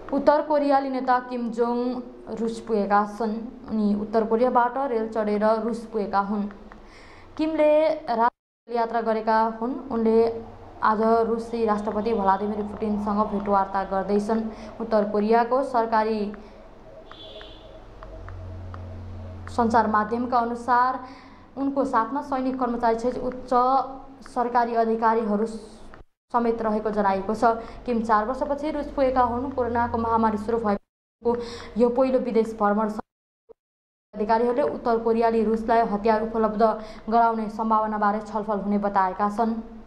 उत्तर कोरियाली नेता किम जोङ रुस पुगेका छन्। उनी उत्तर कोरियाबाट रेल चढेर रुस पुगेका हुन्। किमले यात्रा गरेका हुन्। उनले आज रुसी राष्ट्रपति भ्लादिमिर पुटिनसँग भेटवार्ता गर्दैछन्। उत्तर कोरियाको सरकारी सञ्चार माध्यमका अनुसार उनको साथमा सैनिक कर्मचारी सहित उच्च सरकारी अधिकारीहरू समेत रहेको जनाइएको छ। किम 4 वर्षपछि रुस पुगेका हुन्। कोरोनाको महामारी सुरु भएको यो पहिलो विदेश भ्रमण। अधिकारीहरूले उत्तर कोरियाले रुसलाई हतियार उपलब्ध गराउने सम्भावनाबारे छलफल हुने बताएका छन्।